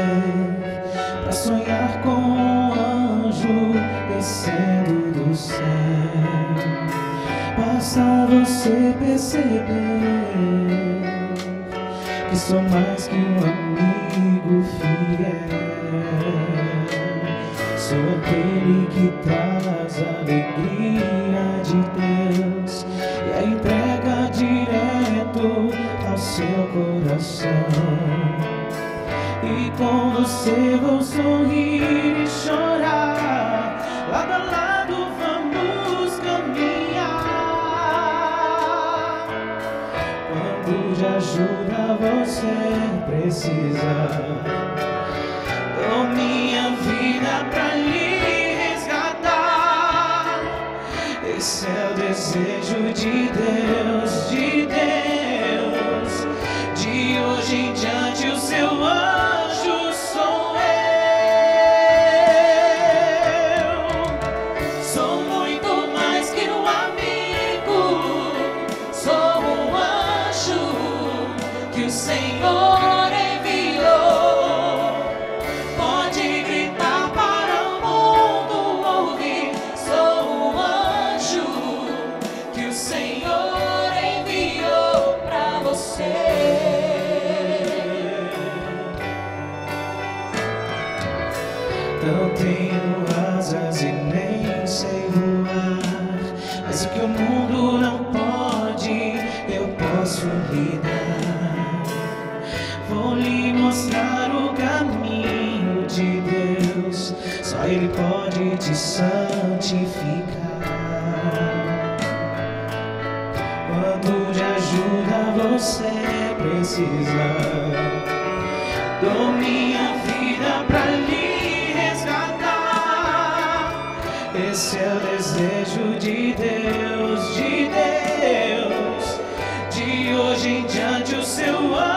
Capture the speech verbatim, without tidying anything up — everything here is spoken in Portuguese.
pra sonhar com um anjo descendo do céu. Basta você perceber que sou mais que um amigo fiel. Sou aquele que traz a alegria de Deus e a entrega direto ao seu coração. E com você vou sorrir e chorar, lado a lado vamos caminhar. Quando de ajuda você precisar, dou minha vida pra lhe resgatar. Esse é o desejo de Deus, de Deus. De hoje em diante o seu anjo sou eu. Sou muito mais que um amigo, sou um anjo que o Senhor enviou. Pode gritar para o mundo ouvir, sou um anjo que o Senhor enviou pra você. Não tenho asas e nem sei voar, mas o que o mundo não pode, eu posso lhe dar. Vou lhe mostrar o caminho de Deus, só Ele pode te santificar. Quando de ajuda você precisar, dou minha vida pra lhe resgatar. Esse é o desejo de Deus, de Deus. De hoje em diante o seu amor